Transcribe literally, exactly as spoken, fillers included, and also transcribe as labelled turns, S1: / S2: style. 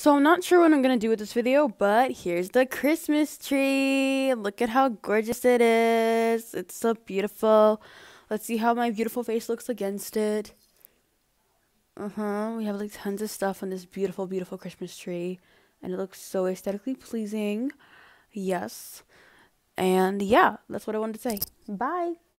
S1: So I'm not sure what I'm gonna do with this video, but here's the Christmas tree. Look at how gorgeous it is. It's so beautiful. Let's see how my beautiful face looks against it. Uh-huh. We have like tons of stuff on this beautiful, beautiful Christmas tree. And it looks so aesthetically pleasing. Yes. And yeah, that's what I wanted to say. Bye.